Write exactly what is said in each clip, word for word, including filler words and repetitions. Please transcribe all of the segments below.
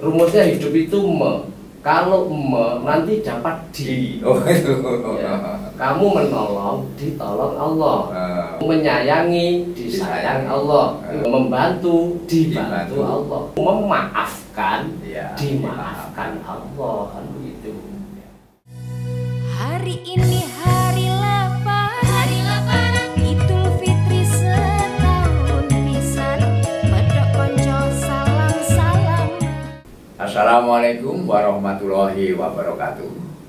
rumusnya hidup itu me. Kalau me nanti dapat di. Oh itu. Ya. Kamu menolong, ditolong Allah. Uh. Menyayangi, disayang Allah. Uh. Membantu, dibantu, dibantu Allah. Memaafkan, ya, dimaafkan Allah. Kan begitu. Hari ini hari lebaran, hari lebaran Idul Fitri setahun pisan, medok konco salam salam. Assalamualaikum warahmatullahi wabarakatuh.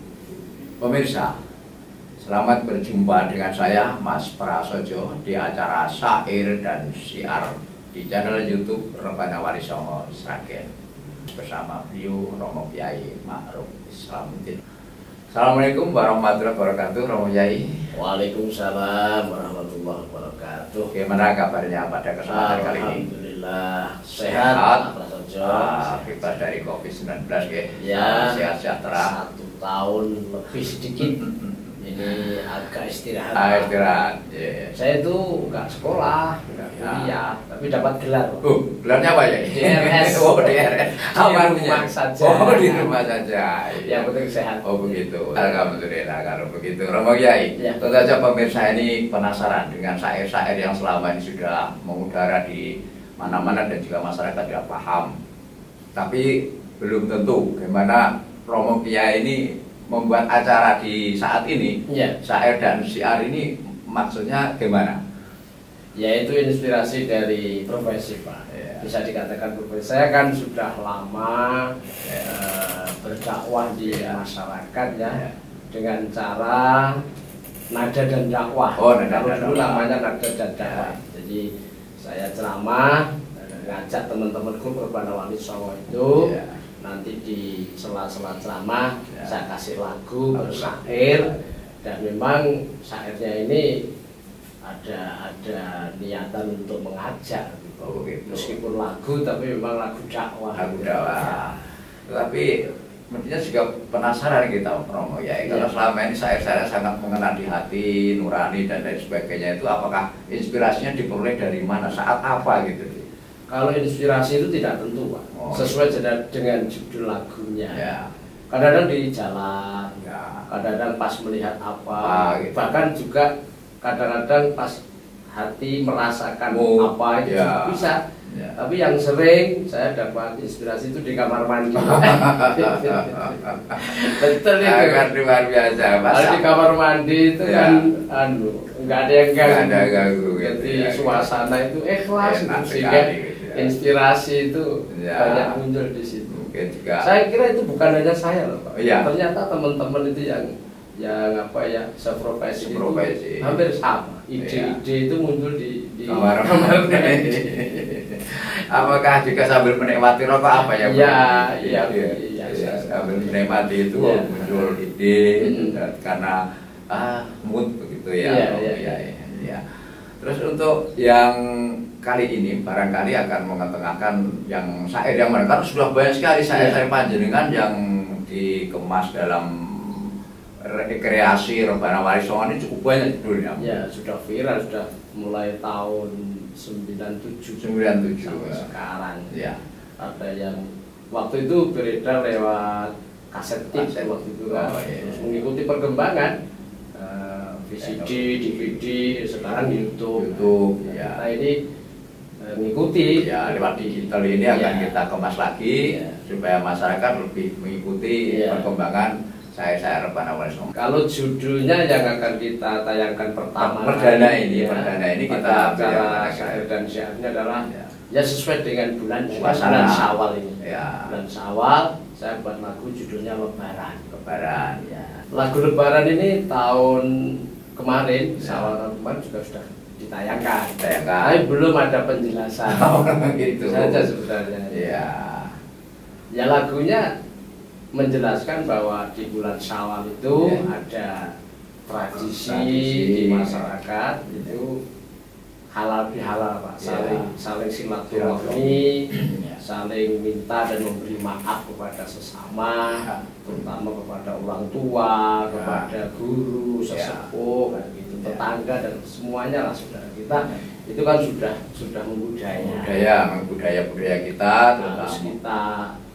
Pemirsa, selamat berjumpa dengan saya Mas Prasojo di acara Syair dan Syiar di channel YouTube Rebana Wali Songo Sragen bersama beliau Romo Kyai Ma'ruf Islamuddin. Assalamualaikum warahmatullahi wabarakatuh, Romo Kyai. Waalaikumsalam warahmatullahi wabarakatuh. Bagaimana kabarnya pada kesempatan kali ini? Alhamdulillah sehat, ah, bebas dari covid sembilan belas ya, sehat sejahtera. Satu tahun lebih sedikit. Ini agak istirahat. Ah, istirahat. Yeah. Saya itu nggak sekolah, nggak kuliah, ya, tapi dapat gelar. Oh, gelarnya apa ya? D R S. Oh, D R S. Di rumah saja. Oh, di rumah saja. Yang penting sehat. Oh, begitu. Alhamdulillah kalau begitu. Romo Kyai, ya. Tentu saja pemirsa ini penasaran dengan syair-syair yang selama ini sudah mengudara di mana-mana dan juga masyarakat tidak paham. Tapi belum tentu bagaimana Romo Kyai ini membuat acara di saat ini, ya. Syair dan syiar ini maksudnya gimana? Yaitu inspirasi dari profesi, Pak. Ya. Bisa dikatakan profesi. Saya kan sudah lama ya. uh, berdakwah di ya. masyarakat ya, ya dengan cara nada dan dakwah. Oh, nada kalau dan dulu dakwah. namanya nada dan dakwah. Ya. Jadi saya ceramah, ngajak teman-temanku Rebana Wali Songo itu. Ya. Nanti di sela-sela ceramah ya. Saya kasih lagu bersyair dan memang syairnya ini ada ada niatan untuk mengajak gitu. Oh, gitu. Meskipun lagu tapi memang lagu dakwah. Lagu dakwah. Tapi mestinya juga penasaran kita Romo ya. Kalau selama ini syair-syair sangat mengena di hati, nurani dan lain sebagainya itu apakah inspirasinya diperoleh dari mana, saat apa gitu? Kalau inspirasi itu tidak tentu, Pak. Oh. Sesuai dengan judul lagunya. Ya. Kadang-kadang di jalan, ya. Kadang-kadang pas melihat apa, ah, gitu. Bahkan juga kadang-kadang pas hati merasakan oh, apa itu ya. Bisa. Ya. Tapi yang sering saya dapat inspirasi itu di kamar mandi. Betul itu. Kan luar biasa. Kalau di kamar mandi itu ya. Kan, anu, nggak ada yang ganggu. Nggak ada ganggu. Jadi ya, suasana ya. Itu ikhlas, sehingga inspirasi itu ya. Banyak muncul di situ. Mungkin juga. Saya kira itu bukan hanya saya loh, Pak. Ya. Ternyata teman-teman itu yang yang apa ya seprofesi itu hampir sama. Ide-ide ya. Itu muncul di, di kamar mandi. Apakah juga sambil menikmati rokok apa ya? Iya, iya, iya. Ya, sambil menikmati itu ya. Muncul ide hmm. Karena ah mood begitu ya. Iya, oh, iya, ya, ya, ya. Terus untuk yang kali ini barangkali akan mengetengahkan yang syair yang mana, karena sudah banyak sekali syair-syair panjenengan yang dikemas dalam rekreasi Rebana Wali Songo ini cukup banyak judulnya. Ya, sudah viral, sudah mulai tahun sembilan puluh tujuh sampai ya. Sekarang. Ya. Ada yang waktu itu beredar lewat kaset tip waktu itu kan. Oh, iya. Terus mengikuti perkembangan uh, V C D, D V D, sekarang YouTube. YouTube. Ya. Nah ini mengikuti ya lewat digital ini akan ya. Kita kemas lagi ya. Supaya masyarakat lebih mengikuti ya. Perkembangan syair-syair Rebana Wali Songo. Kalau judulnya yang akan kita tayangkan pertama perdana ini, ya, perdana ini kita bicara syair dan syairnya adalah ya. Ya sesuai dengan bulan bulan Syawal ini. Ya. Bulan Syawal saya buat lagu judulnya Lebaran. Lebaran. Ya. Lagu Lebaran ini tahun kemarin ya. Syawal kemarin juga sudah ditayangkan. Ditayangkan. Tapi belum ada penjelasan. Oh, gitu saja sebenarnya. Ya. Ya lagunya menjelaskan bahwa di bulan Syawal itu ya. Ada tradisi, tradisi di masyarakat itu halal bihalal, Pak. Saling ya. Saling silaturahmi, ya. Saling minta dan memberi maaf kepada sesama, ya. Terutama kepada orang tua, ya. Kepada guru, sesepuh, ya. Gitu, tetangga dan semuanya lah saudara kita. Ya. Itu kan sudah sudah membudaya. Budaya, budaya budaya kita, terus kita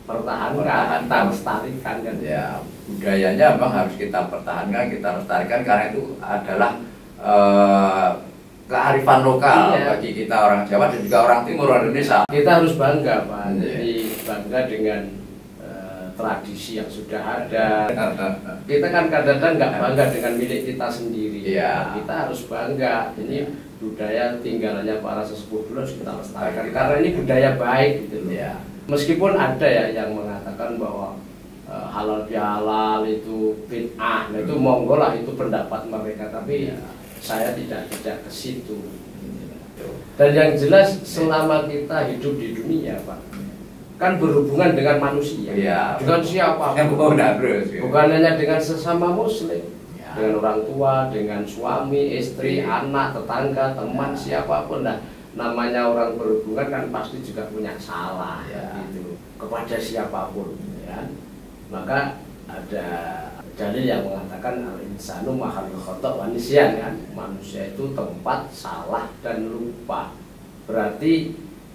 pertahankan, kita lestarikan kan. Ya, budayanya memang harus kita pertahankan, kita lestarikan karena itu adalah uh, kearifan lokal iya. bagi kita orang Jawa dan juga orang Timur Indonesia. Kita harus bangga, Pak. Iya. Jadi bangga dengan uh, tradisi yang sudah ada. Kita kan kadang-kadang nggak bangga dengan milik kita sendiri. Iya. Kita harus bangga. Ini budaya tinggalannya para sesepuh dulu harus kita lestarikan karena ini budaya baik gitu loh. Iya. Meskipun ada ya yang mengatakan bahwa uh, halal bihalal itu bid'ah, nah itu monggo lah, itu pendapat mereka, tapi ya, saya tidak tidak ke situ. Dan yang jelas selama kita hidup di dunia, Pak, kan berhubungan dengan manusia, ya, dengan siapa? Bukan hanya dengan sesama Muslim, ya, dengan orang tua, dengan suami, istri, ya, anak, tetangga, teman, ya, siapapun lah. Namanya orang berhubungan kan pasti juga punya salah ya, gitu kepada siapapun ya. Maka ada dalil yang mengatakan al-insanu mahallul khata' wa nisyan kan, manusia itu tempat salah dan lupa. Berarti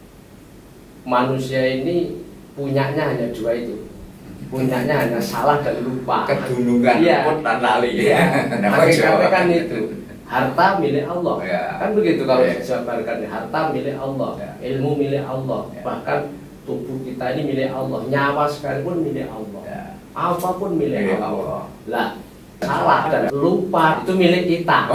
manusia ini punyanya hanya dua itu, punyanya hanya salah dan lupa, kedunungan ya, dan lali ya. Hakikatnya kan itu harta milik Allah, ya, kan begitu kalau ya, dijabarkan, harta milik Allah, ya, ilmu milik Allah, ya, bahkan tubuh kita ini milik Allah, nyawa sekalipun milik Allah, ya, apapun milik, milik Allah. Lah salah dan lupa itu milik kita.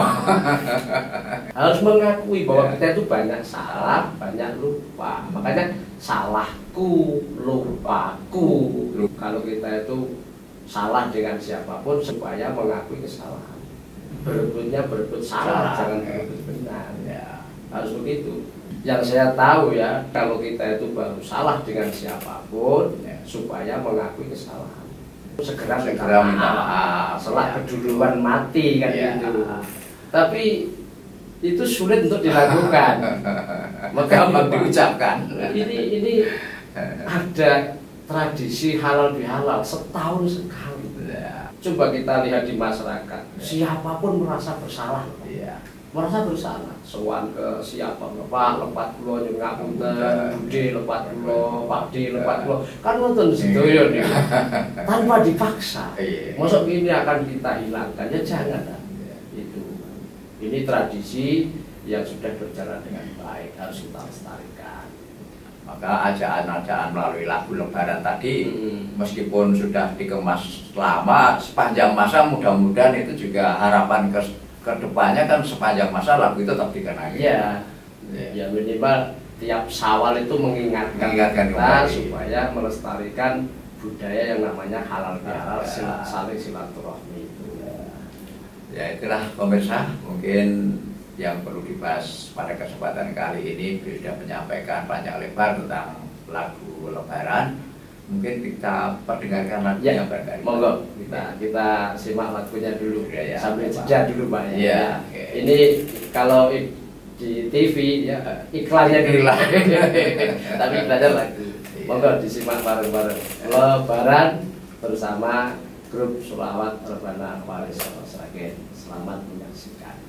Harus mengakui bahwa ya, kita itu banyak salah, banyak lupa. Makanya salahku, lupaku. Kalau kita itu salah dengan siapapun supaya mengakui kesalahan. Berebutnya berebut salah, jangan berebut benar ya, harus begitu. Yang saya tahu ya, kalau kita itu baru salah dengan siapapun ya, supaya mengakui kesalahan, segera segera minta maaf, setelah ya, keduluan mati kan ya, gitu. Tapi itu sulit untuk dilakukan. Maka diucapkan. Ini ini ada tradisi halal bihalal setahun sekali. Coba kita lihat di masyarakat, siapapun merasa bersalah, iya, merasa bersalah. Sowan ke siapa, Pak, lepat kulo nyengak punten, Bude lepat kulo, Pak D lepat kulo, kan nonton sedoyo nih, tanpa dipaksa. Masuk ini akan kita hilangkan, ya jangan. Itu, ini tradisi yang sudah berjalan dengan baik, harus kita lestarikan. Maka ajaan-ajaan melalui lagu Lebaran tadi, hmm, meskipun sudah dikemas lama sepanjang masa, mudah-mudahan itu juga harapan ke kedepannya kan sepanjang masa lagu itu tetap dikenang. Iya, ya, ya minimal tiap Syawal itu mengingatkan, mengingatkan kita kembali, supaya melestarikan budaya yang namanya halal bihalal, ya, saling silaturahmi itu. Ya, ya itulah pemirsa, mungkin yang perlu dibahas pada kesempatan kali ini. Sudah menyampaikan panjang lebar tentang lagu Lebaran. Mungkin kita perdengarkan lagu ya, yang barangkali. Monggo kita kita simak lagunya dulu ya, ya, sambil jeda dulu Pak ya. Ya, okay. Ini kalau di T V ya iklannya dulu lah. Tapi iklannya lagu. Monggo disimak bareng-bareng. Lebaran bersama grup Sholawat Rebana Waris Sragen. Selamat menyaksikan.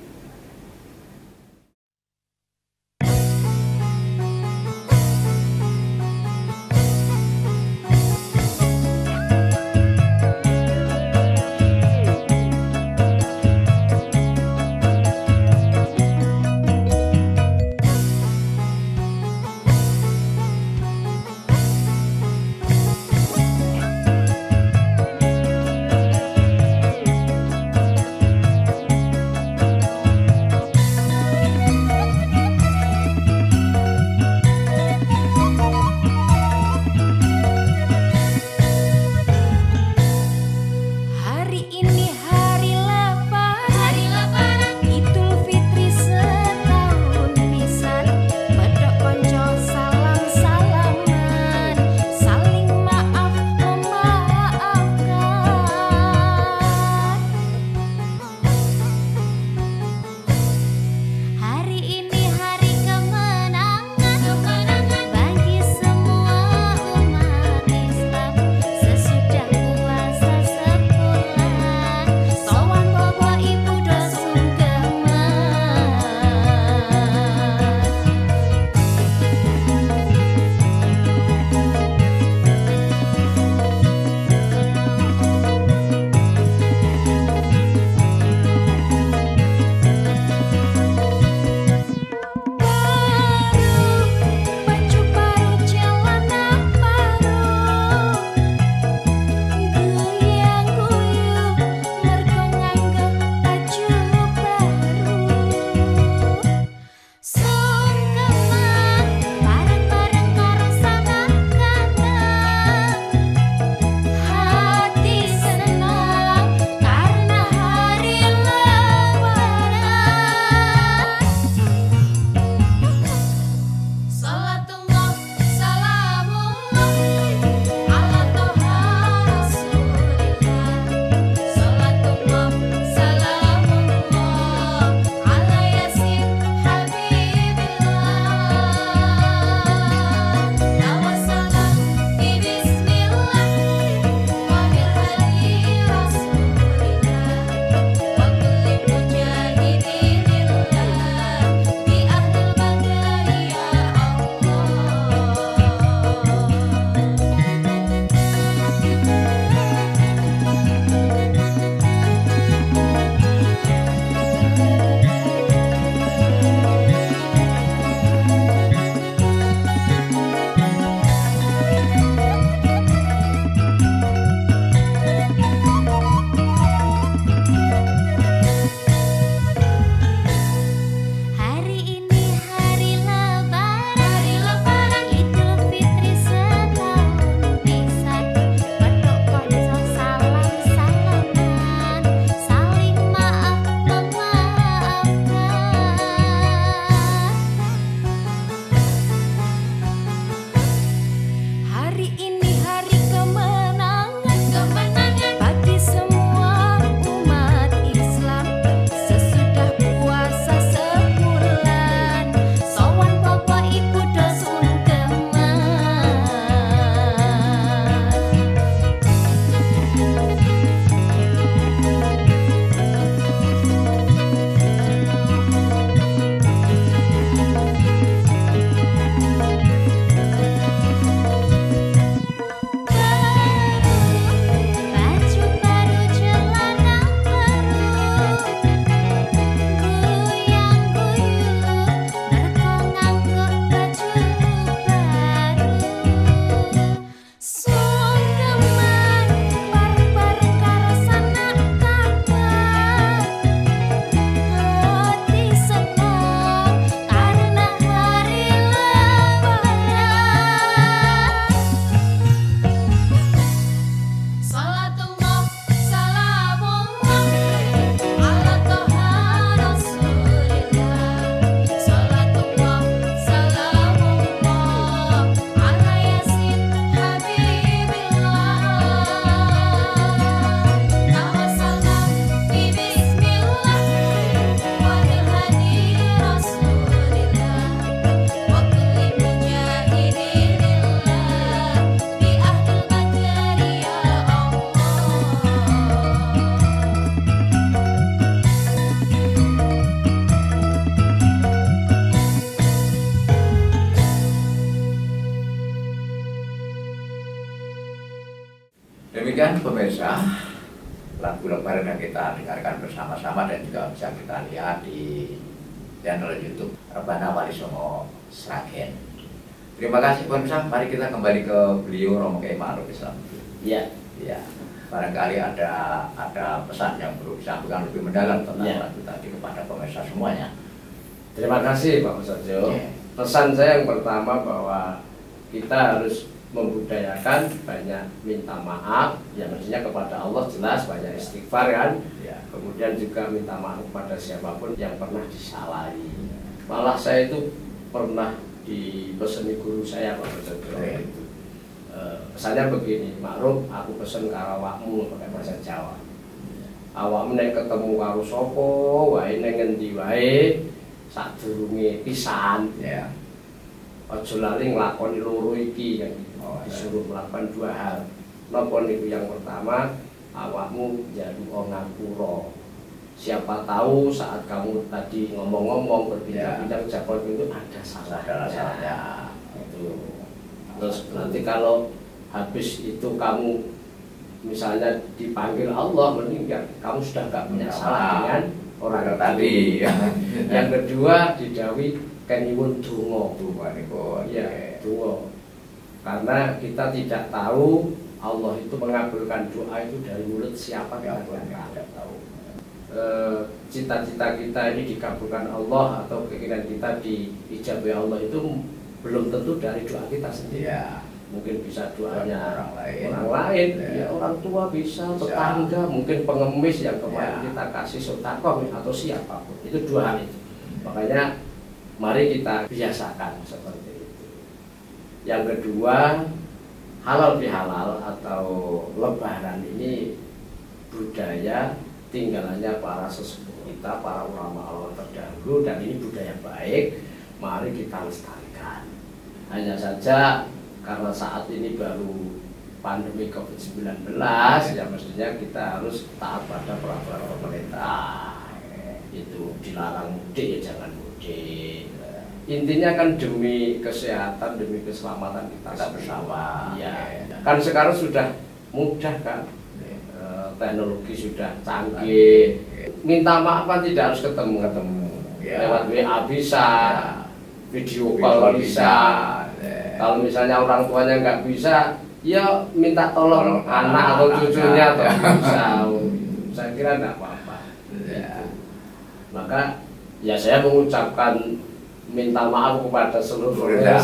demikian pemirsa, lagu lebaran yang kita dengarkan bersama-sama dan juga bisa kita lihat di channel YouTube Rebana Wali Songo Sragen. Terima kasih pemirsa, mari kita kembali ke beliau Romo Kiai Ma'ruf Islam. Iya, ya. Barangkali ada ada pesan yang perlu disampaikan lebih mendalam tentang ya. lagu tadi kepada pemirsa semuanya. Terima kasih Pak Musarjo. Ya. Pesan saya yang pertama bahwa kita harus membudayakan banyak minta maaf, ya mestinya kepada Allah jelas, banyak istighfar kan. Ya. Kemudian juga minta maaf kepada siapapun yang pernah disalahi. Malah saya itu pernah dipeseni guru saya Pak Musarjo. Ya. Pesannya begini, Ma'ruf, aku pesen karo awakmu pakai bahasa Jawa. Awakmu nek ketemu karo sapa wae ning ngendi wae sadurunge pisan ya. Aja lali nglakoni loro iki kan. Oh, disuruh melakukan dua hal. Napa niku yang pertama, awakmu njaluk ngapura. Siapa tahu saat kamu tadi ngomong-ngomong berbincang-bincang ucapan itu ada salah-salahnya. Itu. Terus nanti kalau habis itu kamu misalnya dipanggil Allah meninggal, kamu sudah gak punya salah dengan orang tadi. Yang kedua didawi keniwun donga. Ya, donga. Karena kita tidak tahu Allah itu mengabulkan doa itu dari mulut siapa kita tidak tahu. Cita-cita kita ini dikabulkan Allah atau keinginan kita diijabahi Allah itu belum tentu dari doa kita sendiri. Ya. Mungkin bisa doanya orang lain, orang lain, ya. Ya, orang tua bisa, tetangga, ya. Mungkin pengemis yang kemarin ya. kita kasih sedekah atau siapapun. Itu dua hal itu. Makanya mari kita biasakan seperti itu. Yang kedua, halal bihalal atau lebaran ini budaya tinggalannya para sesepuh kita, para ulama-ulama terdahulu, dan ini budaya baik. Mari kita lestarikan. Hanya saja karena saat ini baru pandemi covid sembilan belas, ya mestinya kita harus taat pada peraturan pemerintah. Itu dilarang mudik, ya jangan mudik. Intinya kan demi kesehatan, demi keselamatan kita, kita bersama. Ya. Kan sekarang sudah mudah kan, teknologi sudah canggih. Minta maaf kan tidak harus ketemu, ketemu. Ya. Lewat W A bisa. Ya. Video call bisa. Ya. Kalau misalnya orang tuanya nggak bisa, ya minta tolong anak, anak atau cucunya atau bisa. Saya kira nggak apa-apa. Ya. Maka ya saya mengucapkan minta maaf kepada seluruh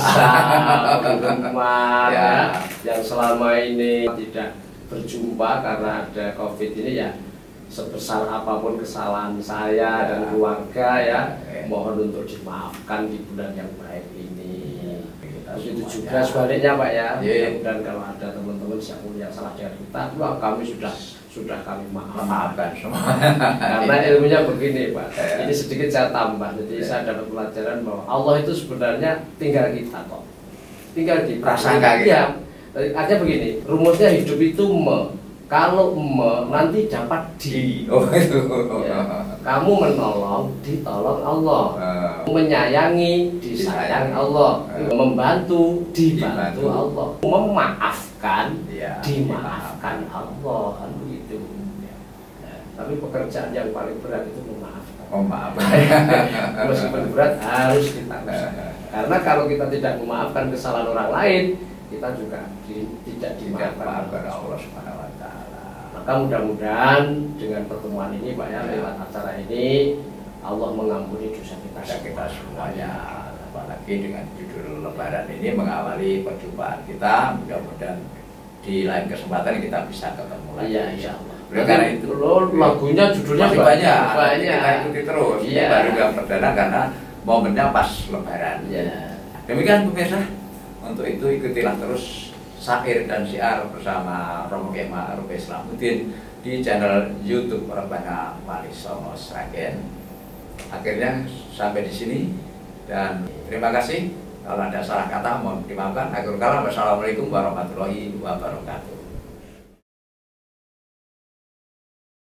umat ya. Yang selama ini tidak berjumpa karena ada COVID ini ya. Sebesar apapun kesalahan saya ya. Dan keluarga ya, ya, mohon untuk dimaafkan di bulan yang baik ini. Ya, begitu juga sebaliknya Pak ya, ya. Dan kalau ada teman-teman yang punya salah dengan kita, wah kami sudah sudah kami maafkan semua. Karena ilmunya begini Pak, ya. Ini sedikit saya tambah, jadi ya. Saya dapat pelajaran bahwa Allah itu sebenarnya tinggal kita kok, tinggal kita. Prasangka ya. Artinya begini, rumusnya hidup itu me. Kalau me nanti dapat di, oh, itu. Ya. Kamu menolong, ditolong Allah, uh. menyayangi, disayang Allah, uh. membantu, dibantu, dibantu Allah, memaafkan, ya, dimaafkan ya. Allah, kan begitu. Ya. Ya. Tapi pekerjaan yang paling berat itu memaafkan. Oh, maaf. Meskipun berat harus kita usahakan. Karena kalau kita tidak memaafkan kesalahan orang lain, kita juga di, tidak dimaafkan oleh Allah Subhanahu wa taala. Maka mudah-mudahan dengan pertemuan ini Pak ya, lewat acara ini Allah mengampuni dosa kita, kita semuanya. Apalagi dengan judul lebaran ini mengawali perjumpaan kita, mudah-mudahan di lain kesempatan kita bisa ketemu lagi. Iya, insyaallah. Karena itu loh, lagunya judulnya banyak, banyak, banyak. Kita ikuti terus. Iya. Ini baru yang perdana karena momennya pas lebaran. Iya. Demikian pemirsa. Untuk itu ikutilah terus syair dan syiar bersama Romo Kiai Ma'ruf Islamuddin di channel YouTube Rebana Wali Songo Sragen. Akhirnya sampai di sini dan terima kasih. Kalau ada salah kata mohon dimaafkan. Akhir kalam, wassalamualaikum warahmatullahi wabarakatuh.